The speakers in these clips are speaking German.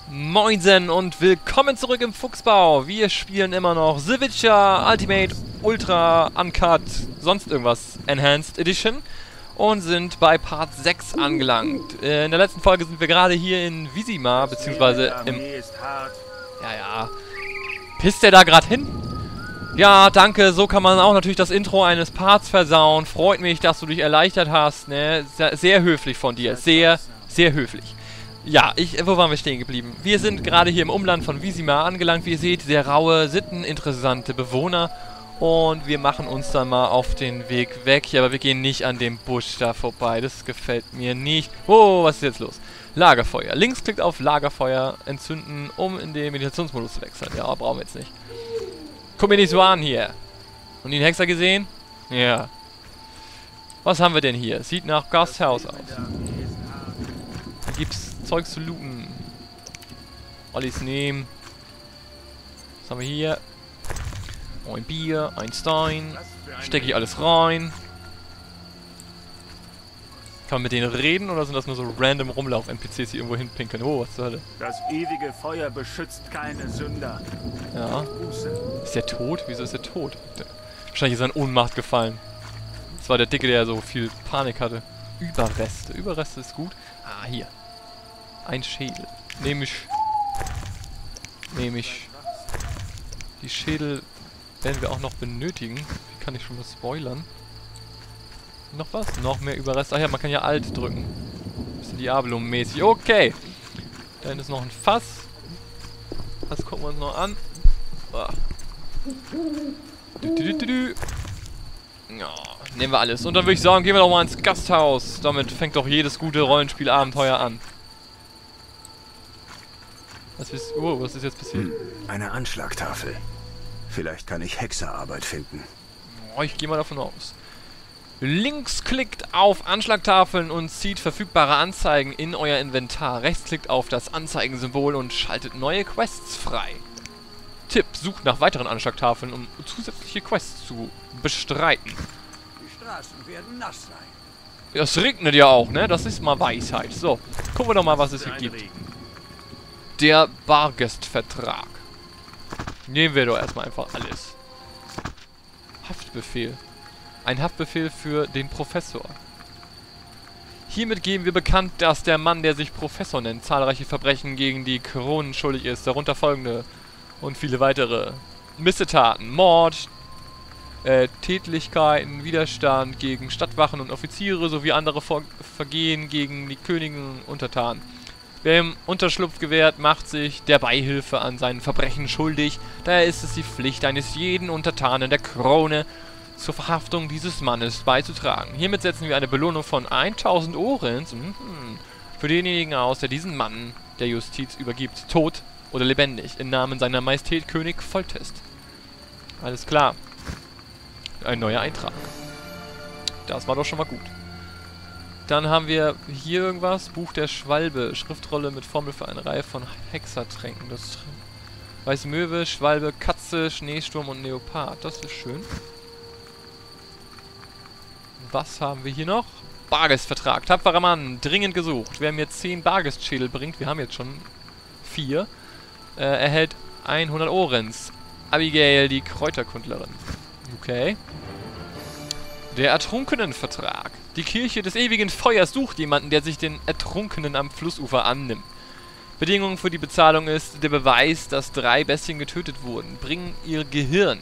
Moinsen und willkommen zurück im Fuchsbau. Wir spielen immer noch The Witcher Ultimate Ultra Uncut sonst irgendwas Enhanced Edition und sind bei Part 6 angelangt. In der letzten Folge sind wir gerade hier in Vizima, beziehungsweise im... Ja. Pisst der da gerade hin? Ja, danke. So kann man auch natürlich das Intro eines Parts versauen. Freut mich, dass du dich erleichtert hast, ne? Sehr höflich von dir. Sehr höflich. Ja, wo waren wir stehen geblieben? Wir sind gerade hier im Umland von Vizima angelangt. Wie ihr seht, sehr raue Sitten, interessante Bewohner. Und wir machen uns dann mal auf den Weg weg. Ja, aber wir gehen nicht an dem Busch da vorbei. Das gefällt mir nicht. Oh, was ist jetzt los? Lagerfeuer. Links klickt auf Lagerfeuer entzünden, um in den Meditationsmodus zu wechseln. Ja, brauchen wir jetzt nicht. Guck mir nicht so an hier. Und den Hexer gesehen? Ja. Was haben wir denn hier? Sieht nach Gasthaus aus. Da gibt's Zeugs zu looten. Alles nehmen. Was haben wir hier? Ein Bier, ein Stein. Stecke ich alles rein. Kann man mit denen reden oder sind das nur so random Rumlauf-NPCs, die irgendwo hinpinkeln? Oh, was zur Hölle? Das ewige Feuer beschützt keine Sünder. Ja. Ist der tot? Wieso ist der tot? Wahrscheinlich ist er in Ohnmacht gefallen. Das war der Dicke, der so viel Panik hatte. Überreste. Überreste ist gut. Ah, hier. Ein Schädel. Nehme ich. Die Schädel werden wir auch noch benötigen. Wie kann ich schon mal spoilern? Noch was? Noch mehr Überreste. Ach ja, man kann ja Alt drücken. Bisschen Diablo-mäßig. Okay. Da hinten ist noch ein Fass. Das gucken wir uns noch an. Ah. Ja, nehmen wir alles. Und dann würde ich sagen, gehen wir doch mal ins Gasthaus. Damit fängt doch jedes gute Rollenspiel-Abenteuer an. Was ist jetzt passiert? Eine Anschlagtafel. Vielleicht kann ich Hexerarbeit finden. Oh, ich gehe mal davon aus. Links klickt auf Anschlagtafeln und zieht verfügbare Anzeigen in euer Inventar. Rechts klickt auf das Anzeigensymbol und schaltet neue Quests frei. Tipp: Sucht nach weiteren Anschlagtafeln, um zusätzliche Quests zu bestreiten. Die Straßen werden nass sein. Es regnet ja auch, ne? Das ist mal Weisheit. So, gucken wir doch mal, was es hier gibt. Der Bargestvertrag. Nehmen wir doch erstmal einfach alles. Haftbefehl. Ein Haftbefehl für den Professor. Hiermit geben wir bekannt, dass der Mann, der sich Professor nennt, zahlreiche Verbrechen gegen die Kronen schuldig ist, darunter folgende und viele weitere Missetaten, Mord, Tätlichkeiten, Widerstand gegen Stadtwachen und Offiziere sowie andere Vergehen gegen die Königin und Untertanen. Wer ihm Unterschlupf gewährt, macht sich der Beihilfe an seinen Verbrechen schuldig. Daher ist es die Pflicht eines jeden Untertanen der Krone, zur Verhaftung dieses Mannes beizutragen. Hiermit setzen wir eine Belohnung von 1000 Orens für denjenigen aus, der diesen Mann der Justiz übergibt, tot oder lebendig, im Namen seiner Majestät König Foltest. Alles klar. Ein neuer Eintrag. Das war doch schon mal gut. Dann haben wir hier irgendwas. Buch der Schwalbe. Schriftrolle mit Formel für eine Reihe von Hexertränken. Das Weiße Möwe, Schwalbe, Katze, Schneesturm und Leopard. Das ist schön. Was haben wir hier noch? Bargestvertrag. Tapferer Mann. Dringend gesucht. Wer mir 10 Bargestschädel bringt, wir haben jetzt schon 4, erhält 100 Orens. Abigail, die Kräuterkundlerin. Okay. Der Ertrunkenenvertrag. Die Kirche des ewigen Feuers sucht jemanden, der sich den Ertrunkenen am Flussufer annimmt. Bedingung für die Bezahlung ist der Beweis, dass 3 Bestien getötet wurden. Bringen ihr Gehirn.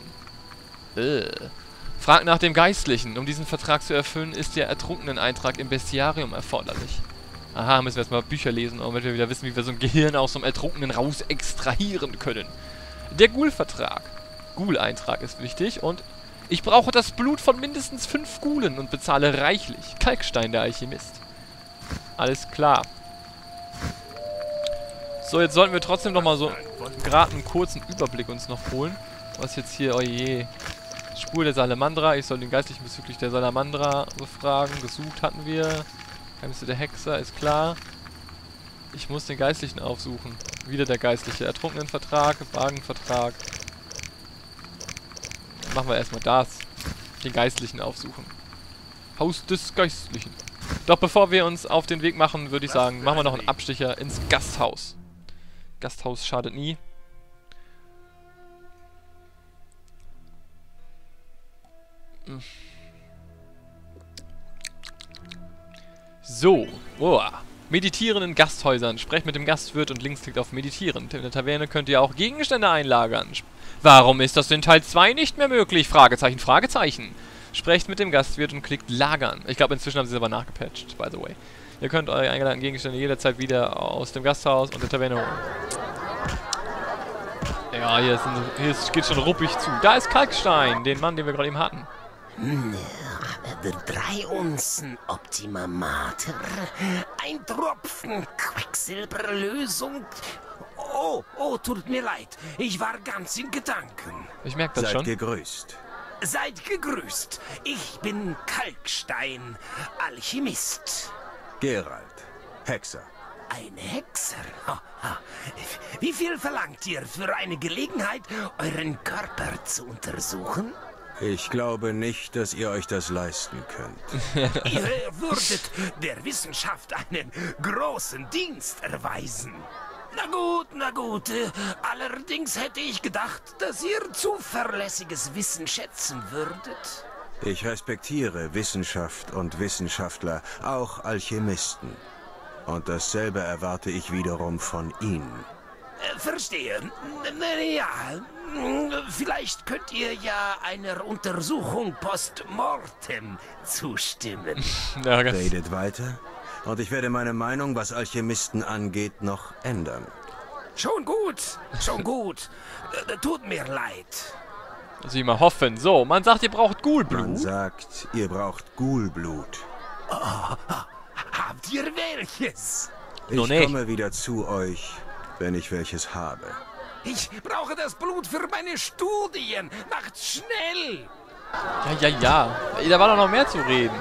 Fragt nach dem Geistlichen. Um diesen Vertrag zu erfüllen, ist der Ertrunkeneneintrag im Bestiarium erforderlich. Aha, müssen wir erstmal Bücher lesen, damit wir wieder wissen, wie wir so ein Gehirn aus so einem Ertrunkenen raus extrahieren können. Der Ghoul-Vertrag. Ghoul-Eintrag ist wichtig und ich brauche das Blut von mindestens 5 Ghoulen und bezahle reichlich. Kalkstein, der Alchemist. Alles klar. So, jetzt sollten wir trotzdem noch mal so gerade einen kurzen Überblick uns noch holen. Was jetzt hier, oh je. Spur der Salamandra. Ich soll den Geistlichen bezüglich der Salamandra befragen. Gesucht hatten wir. Geheimnisse der Hexer, ist klar. Ich muss den Geistlichen aufsuchen. Wieder der Geistliche. Ertrunkenenvertrag, Wagenvertrag. Machen wir erstmal das. Den Geistlichen aufsuchen. Haus des Geistlichen. Doch bevor wir uns auf den Weg machen, würde ich sagen, machen wir noch einen Abstecher ins Gasthaus. Gasthaus schadet nie. So. Oh. Meditieren in Gasthäusern. Sprecht mit dem Gastwirt und links klickt auf Meditieren. In der Taverne könnt ihr auch Gegenstände einlagern. Warum ist das in Teil 2 nicht mehr möglich? Fragezeichen, Fragezeichen. Sprecht mit dem Gastwirt und klickt Lagern. Ich glaube, inzwischen haben sie es aber nachgepatcht, by the way. Ihr könnt eure eingeladenen Gegenstände jederzeit wieder aus dem Gasthaus und der Taverne holen. Ja, hier geht schon ruppig zu. Da ist Kalkstein, den Mann, den wir gerade eben hatten. Der 3 Unzen Optima Mater, ein Tropfen Quecksilberlösung. Oh, tut mir leid. Ich war ganz in Gedanken. Ich merke das Seid schon. gegrüßt. Seid gegrüßt. Ich bin Kalkstein, Alchemist. Geralt, Hexer. Ein Hexer? Wie viel verlangt ihr für eine Gelegenheit, euren Körper zu untersuchen? Ich glaube nicht, dass ihr euch das leisten könnt. Ihr würdet der Wissenschaft einen großen Dienst erweisen. Na gut. Allerdings hätte ich gedacht, dass ihr zuverlässiges Wissen schätzen würdet. Ich respektiere Wissenschaft und Wissenschaftler, auch Alchemisten. Und dasselbe erwarte ich wiederum von Ihnen. Verstehe. Ja, vielleicht könnt ihr ja einer Untersuchung post mortem zustimmen. Ja, Redet weiter und ich werde meine Meinung, was Alchemisten angeht, noch ändern. Schon gut. Tut mir leid. also immer hoffen. So, man sagt, ihr braucht Man Ghoulblut. sagt, ihr braucht Ghoulblut. Habt ihr welches? Noch Ich nicht. komme wieder zu euch, wenn ich welches habe. Ich brauche das Blut für meine Studien. Macht schnell. Ja. Da war doch noch mehr zu reden.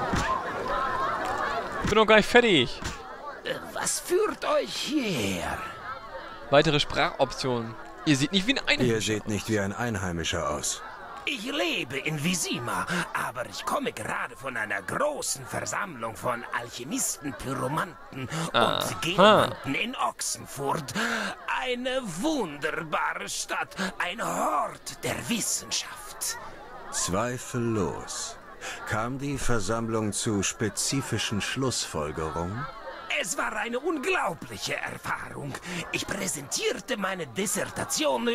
Ich bin noch gar nicht fertig. Was führt euch hierher? Weitere Sprachoptionen. Ihr seht nicht wie ein Ihr Einheimischer. seht nicht wie ein Einheimischer aus. Ich lebe in Visima, aber ich komme gerade von einer großen Versammlung von Alchemisten, Pyromanten und Geomanten in Ochsenfurt. Eine wunderbare Stadt, ein Hort der Wissenschaft. Zweifellos. Kam die Versammlung zu spezifischen Schlussfolgerungen? Es war eine unglaubliche Erfahrung. Ich präsentierte meine Dissertation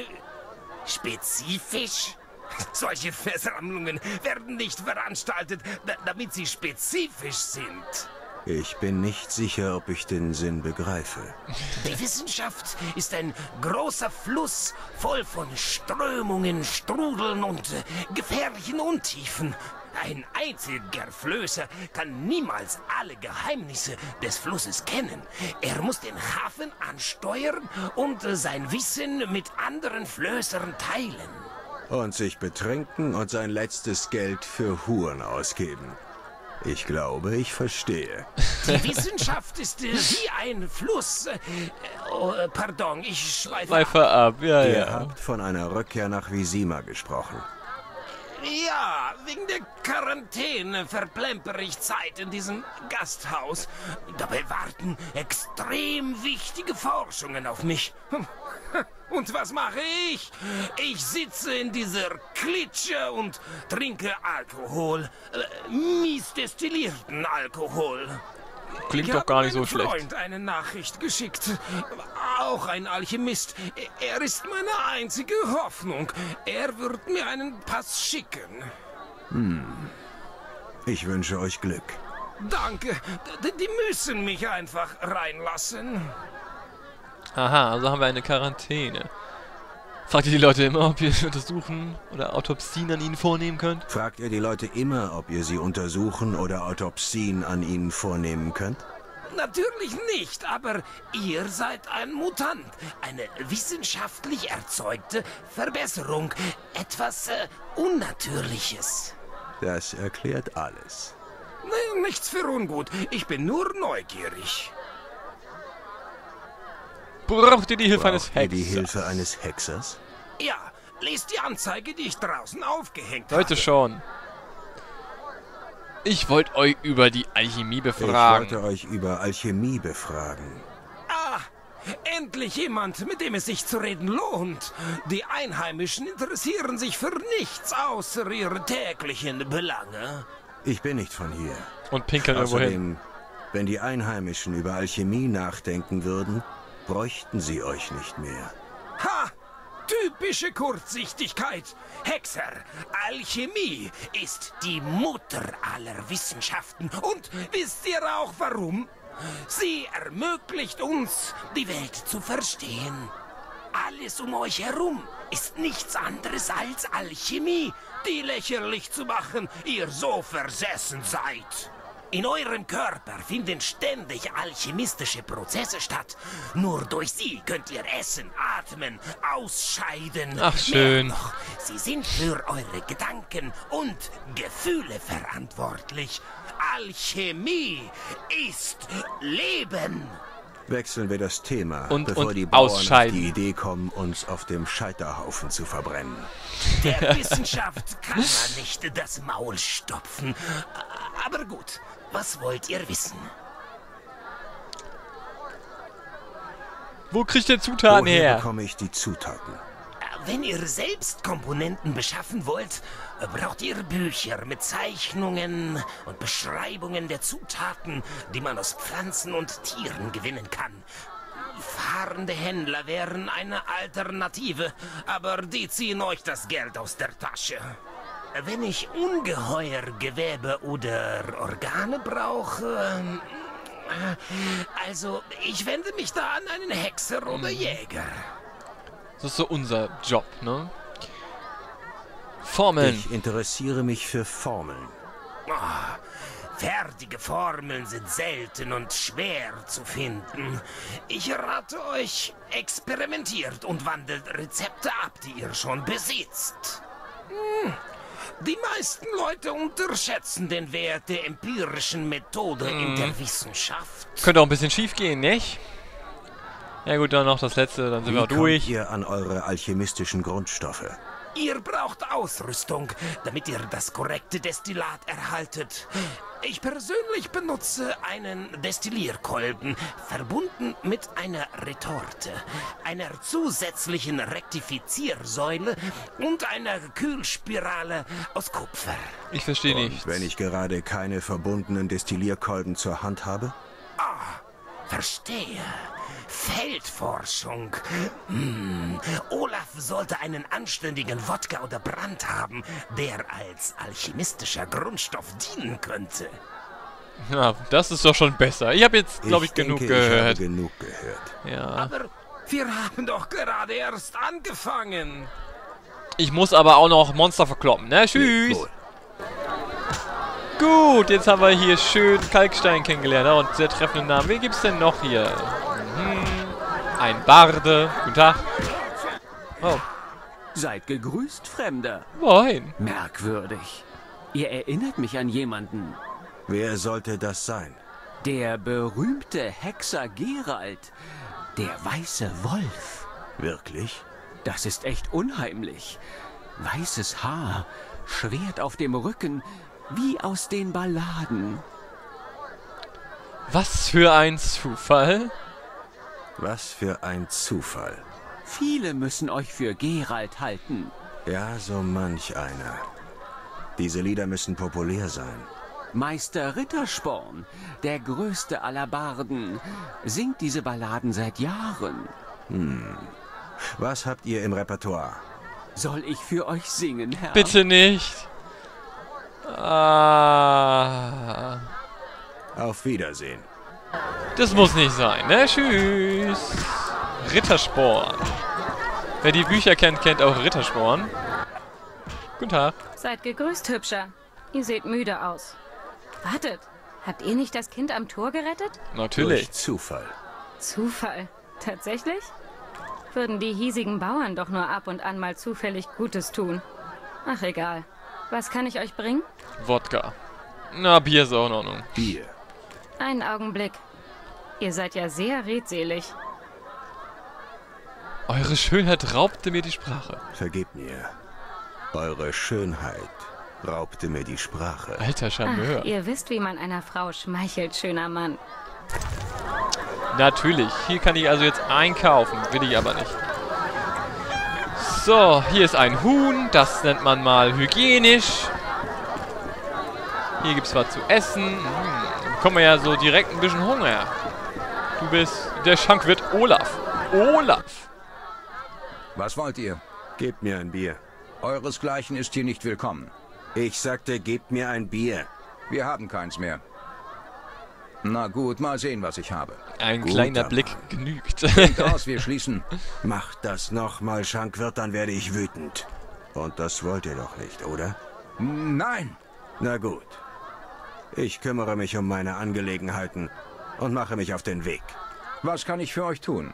spezifisch. Solche Versammlungen werden nicht veranstaltet, damit sie spezifisch sind. Ich bin nicht sicher, ob ich den Sinn begreife. Die Wissenschaft ist ein großer Fluss voll von Strömungen, Strudeln und gefährlichen Untiefen. Ein einziger Flößer kann niemals alle Geheimnisse des Flusses kennen. Er muss den Hafen ansteuern und sein Wissen mit anderen Flößern teilen. Und sich betrinken und sein letztes Geld für Huren ausgeben. Ich glaube, ich verstehe. Die Wissenschaft ist wie ein Fluss. Pardon, ich schweife ab. Schweife ab, ja. Ihr habt von einer Rückkehr nach Visima gesprochen. Ja, wegen der Quarantäne verplempere ich Zeit in diesem Gasthaus. Dabei warten extrem wichtige Forschungen auf mich. Und was mache ich? Ich sitze in dieser Klitsche und trinke Alkohol. Mies destillierten Alkohol. Klingt Ich doch gar habe nicht so meinem schlecht. Freund eine Nachricht geschickt. Auch ein Alchemist. Er ist meine einzige Hoffnung. Er wird mir einen Pass schicken. Ich wünsche euch Glück. Danke. Die müssen mich einfach reinlassen. Aha, also haben wir eine Quarantäne. Fragt ihr die Leute immer, ob ihr untersuchen oder Autopsien an ihnen vornehmen könnt? Fragt ihr die Leute immer, ob ihr sie untersuchen oder Autopsien an ihnen vornehmen könnt? Natürlich nicht, aber ihr seid ein Mutant. Eine wissenschaftlich erzeugte Verbesserung. Etwas Unnatürliches. Das erklärt alles. Nichts für ungut. Ich bin nur neugierig. Braucht ihr die Hilfe eines Braucht ihr Hexers? die Hilfe eines Hexers? Ja, lest die Anzeige, die ich draußen aufgehängt Leute habe. schon. Ich wollte euch über die Alchemie Ich befragen. wollte euch über Alchemie befragen. Ah, Endlich jemand, mit dem es sich zu reden lohnt. Die Einheimischen interessieren sich für nichts außer ihre täglichen Belange. Ich bin nicht von hier. Und pinkeln irgendwo hin. Außerdem, wenn die Einheimischen über Alchemie nachdenken würden, bräuchten sie euch nicht mehr. Ha! Typische Kurzsichtigkeit. Hexer, Alchemie ist die Mutter aller Wissenschaften. Und wisst ihr auch warum? Sie ermöglicht uns, die Welt zu verstehen. Alles um euch herum ist nichts anderes als Alchemie, die lächerlich zu machen, ihr so versessen seid. In eurem Körper finden ständig alchemistische Prozesse statt. Nur durch sie könnt ihr essen, atmen, ausscheiden. Ach, schön. Mehr noch, sie sind für eure Gedanken und Gefühle verantwortlich. Alchemie ist Leben. Wechseln wir das Thema, Und bevor die Bauern auf ausscheiden. die Idee kommen, uns auf dem Scheiterhaufen zu verbrennen. Der Wissenschaft kann man nicht das Maul stopfen. Aber gut, was wollt ihr wissen? Wo kriegt ihr Zutaten Woher her? bekomme ich die Zutaten? Wenn ihr selbst Komponenten beschaffen wollt, braucht ihr Bücher mit Zeichnungen und Beschreibungen der Zutaten, die man aus Pflanzen und Tieren gewinnen kann. Fahrende Händler wären eine Alternative, aber die ziehen euch das Geld aus der Tasche. Wenn ich ungeheuer Gewebe oder Organe brauche... Also, ich wende mich da an einen Hexer oder Jäger. Das ist so unser Job, ne? Formeln. Ich interessiere mich für Formeln. Fertige Formeln sind selten und schwer zu finden. Ich rate euch, experimentiert und wandelt Rezepte ab, die ihr schon besitzt. Die meisten Leute unterschätzen den Wert der empirischen Methode in der Wissenschaft. Könnte auch ein bisschen schief gehen, nicht? Ja gut, dann noch das letzte, dann sind wir auch Kommt durch. ihr an eure alchemistischen Grundstoffe? Ihr braucht Ausrüstung, damit ihr das korrekte Destillat erhaltet. Ich persönlich benutze einen Destillierkolben, verbunden mit einer Retorte, einer zusätzlichen Rektifiziersäule und einer Kühlspirale aus Kupfer. Ich verstehe nicht. Wenn ich gerade keine verbundenen Destillierkolben zur Hand habe? Verstehe. Feldforschung. Olaf sollte einen anständigen Wodka oder Brand haben, der als alchemistischer Grundstoff dienen könnte. Ja, das ist doch schon besser. Ich habe jetzt, glaube ich, genug denke, Ich habe gehört. genug gehört. Ja. Aber wir haben doch gerade erst angefangen. Ich muss aber auch noch Monster verkloppen, ne? Tschüss. Wohl. Gut, jetzt haben wir hier schön Kalkstein kennengelernt. Ja, und sehr treffenden Namen. Wen gibt's denn noch hier? Ein Barde. Guten Tag. Oh, Seid gegrüßt, Fremder. wohin? Merkwürdig. Ihr erinnert mich an jemanden. Wer sollte das sein? Der berühmte Hexer Geralt. Der weiße Wolf. Wirklich? Das ist echt unheimlich. Weißes Haar, Schwert auf dem Rücken, wie aus den Balladen. Was für ein Zufall. Was für ein Zufall. Viele müssen euch für Geralt halten. Ja, so manch einer. Diese Lieder müssen populär sein. Meister Rittersporn, der größte aller Barden, singt diese Balladen seit Jahren. Was habt ihr im Repertoire? Soll ich für euch singen, Herr? Bitte nicht. Ah, Auf Wiedersehen. das muss nicht sein, ne? Tschüss. Rittersporn. Wer die Bücher kennt, kennt auch Rittersporn. Guten Tag. Seid gegrüßt, Hübscher. Ihr seht müde aus. Wartet, habt ihr nicht das Kind am Tor gerettet? Natürlich. Durch Zufall. Zufall. Tatsächlich? Würden die hiesigen Bauern doch nur ab und an mal zufällig Gutes tun. Ach, egal. Was kann ich euch bringen? Wodka. Na, Bier ist auch in Ordnung. Bier. Einen Augenblick. Ihr seid ja sehr redselig. Eure Schönheit raubte mir die Sprache. Vergebt mir. Eure Schönheit raubte mir die Sprache. Alter Charmeur. Ach, ihr wisst, wie man einer Frau schmeichelt, schöner Mann. Natürlich. Hier kann ich also jetzt einkaufen. Will ich aber nicht. So, hier ist ein Huhn. Das nennt man mal hygienisch. Hier gibt es was zu essen. Bekommen wir ja so direkt ein bisschen Hunger. Du bist der Schankwirt Olaf. Olaf! Was wollt ihr? Gebt mir ein Bier. Euresgleichen ist hier nicht willkommen. Ich sagte, gebt mir ein Bier. Wir haben keins mehr. Na gut, mal sehen, was ich habe. Ein Gut, kleiner aber- Blick genügt. Klingt aus, wir schließen. Macht das nochmal, Schankwirt, dann werde ich wütend. Und das wollt ihr doch nicht, oder? Nein! Na gut. Ich kümmere mich um meine Angelegenheiten und mache mich auf den Weg. Was kann ich für euch tun?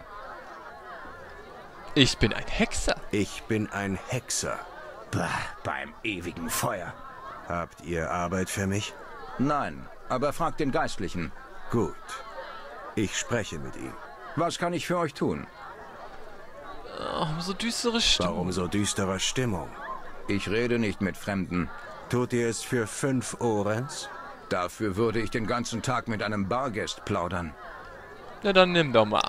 Ich bin ein Hexer. Ich bin ein Hexer. Bah, beim ewigen Feuer. Habt ihr Arbeit für mich? Nein, aber fragt den Geistlichen. Gut. Ich spreche mit ihm. Was kann ich für euch tun? Oh, so düstere Stimme. Warum so düstere Stimmung? Ich rede nicht mit Fremden. Tut ihr es für 5 Orens? Dafür würde ich den ganzen Tag mit einem Bargest plaudern. Na dann nimm doch mal.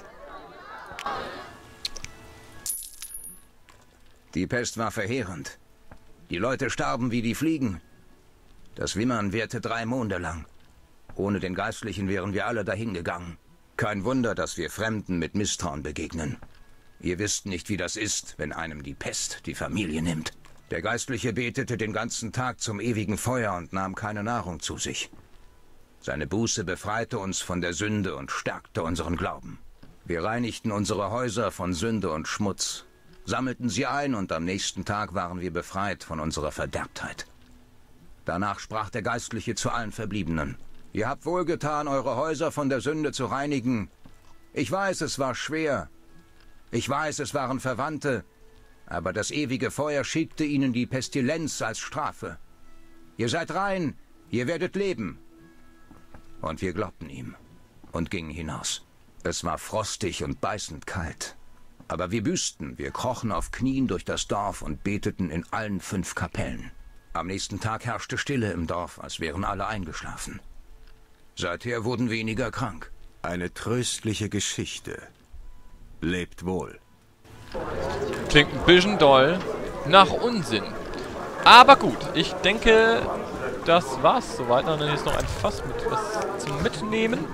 Die Pest war verheerend. Die Leute starben wie die Fliegen. Das Wimmern währte 3 Monde lang. Ohne den Geistlichen wären wir alle dahingegangen. Kein Wunder, dass wir Fremden mit Misstrauen begegnen. Ihr wisst nicht, wie das ist, wenn einem die Pest die Familie nimmt. Der Geistliche betete den ganzen Tag zum ewigen Feuer und nahm keine Nahrung zu sich. Seine Buße befreite uns von der Sünde und stärkte unseren Glauben. Wir reinigten unsere Häuser von Sünde und Schmutz, sammelten sie ein und am nächsten Tag waren wir befreit von unserer Verderbtheit. Danach sprach der Geistliche zu allen Verbliebenen: Ihr habt wohlgetan, eure Häuser von der Sünde zu reinigen. Ich weiß, es war schwer. Ich weiß, es waren Verwandte. Aber das ewige Feuer schickte ihnen die Pestilenz als Strafe. Ihr seid rein, ihr werdet leben. Und wir glaubten ihm und gingen hinaus. Es war frostig und beißend kalt. Aber wir büßten, wir krochen auf Knien durch das Dorf und beteten in allen 5 Kapellen. Am nächsten Tag herrschte Stille im Dorf, als wären alle eingeschlafen. Seither wurden weniger krank. Eine tröstliche Geschichte. Lebt wohl. Klingt ein bisschen doll nach Unsinn. Aber gut, ich denke, das war's soweit. Dann ist noch ein Fass mit was zum Mitnehmen.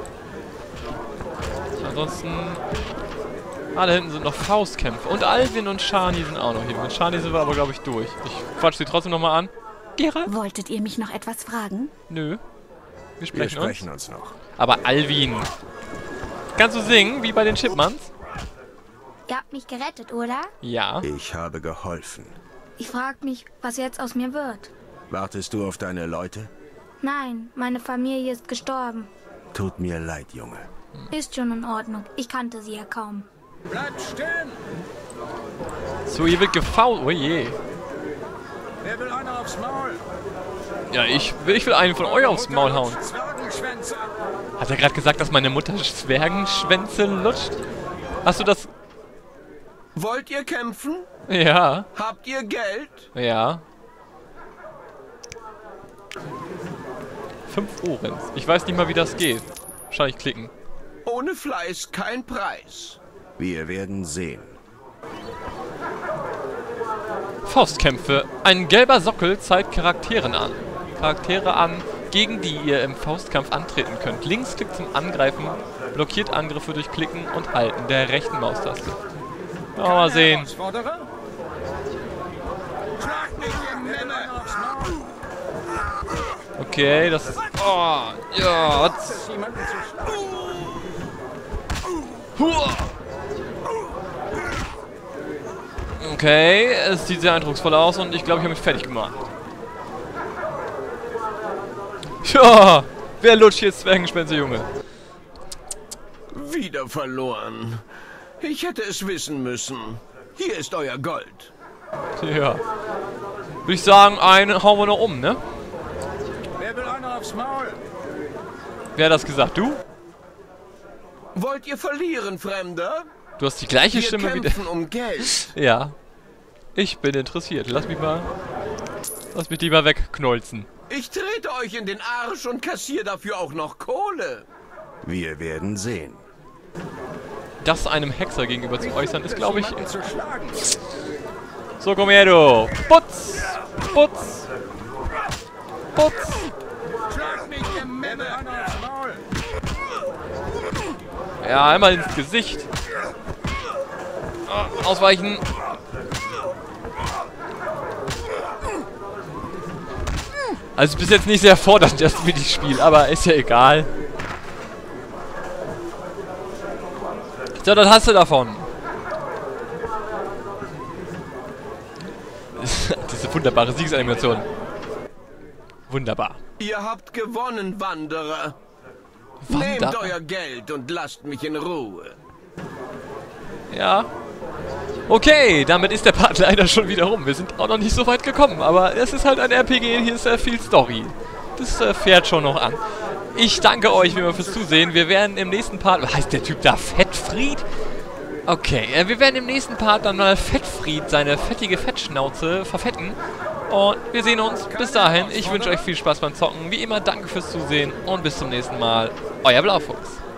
Ansonsten... Ah, da hinten sind noch Faustkämpfe. Und Alvin und Shani sind auch noch hier. Mit Shani sind wir aber, glaube ich, durch. Ich quatsch sie trotzdem nochmal an. Geralt? Wolltet ihr mich noch etwas fragen? Nö. Wir Wir sprechen sprechen uns noch. Aber Alvin. Kannst du singen, wie bei den Chipmunks? Ihr habt mich gerettet, oder? Ja. Ich habe geholfen. Ich frag mich, was jetzt aus mir wird. Wartest du auf deine Leute? Nein, meine Familie ist gestorben. Tut mir leid, Junge. Ist schon in Ordnung. Ich kannte sie ja kaum. Bleibt stehen! So, hier wird gefault. Oh je. Wer will einer aufs Maul? Ja, ich will einen von euch aufs Maul hauen. Zwergenschwänze! Hat er gerade gesagt, dass meine Mutter Zwergenschwänze lutscht? Hast du das... Wollt ihr kämpfen? Ja. Habt ihr Geld? Ja. 5 Orens. Ich weiß nicht mal, wie das geht. Wahrscheinlich klicken. Ohne Fleiß kein Preis. Wir werden sehen. Faustkämpfe. Ein gelber Sockel zeigt Charaktere an, gegen die ihr im Faustkampf antreten könnt. Linksklick zum Angreifen, blockiert Angriffe durch Klicken und Halten der rechten Maustaste. Ja, mal sehen. Herausforderer? Schlag mich, ihr Männer! Aufs Maul! Okay, das ist... Oh, ja. Ist jemanden zu schlagen? Huah. Okay, es sieht sehr eindrucksvoll aus und ich glaube, ich habe mich fertig gemacht. Ja, wer lutscht jetzt Zwergenschwänze, Junge? Wieder verloren. Ich hätte es wissen müssen. Hier ist euer Gold. Ja. Würde ich sagen, einen hauen wir noch um, ne? Wer will einer aufs Maul? Wer hat das gesagt? Du? Wollt ihr verlieren, Fremder? Du hast die gleiche Wir Stimme wie... kämpfen um Geld. Ja. Ich bin interessiert. Lass mich die mal wegknolzen. Ich trete euch in den Arsch und kassiere dafür auch noch Kohle. Wir werden sehen. Das einem Hexer gegenüber zu äußern, ist, glaube ich... Jemanden zu schlagen. So, komm her, du! Putz! Putz! Putz! Schlag mich, ihr Memme! Einer aufs Maul! Ja, einmal ins Gesicht. Ah, ausweichen. Also bis jetzt nicht sehr fordernd, das Minispiel, aber ist ja egal. So, das hast du davon. Diese wunderbare Siegesanimation. Wunderbar. Ihr habt gewonnen, Wanderer. Wanderer? Nehmt euer Geld und lasst mich in Ruhe. Ja. Okay, damit ist der Part leider schon wieder rum. Wir sind auch noch nicht so weit gekommen, aber es ist halt ein RPG, hier ist sehr viel Story. Das fährt schon noch an. Ich danke euch wie immer fürs Zusehen. Wir werden im nächsten Part... Was heißt der Typ da? Fettfried? Okay, wir werden im nächsten Part dann mal Fettfried, seine fettige Fettschnauze, verfetten. Und wir sehen uns. Bis dahin, ich wünsche euch viel Spaß beim Zocken. Wie immer, danke fürs Zusehen und bis zum nächsten Mal. Euer Blaufuchs.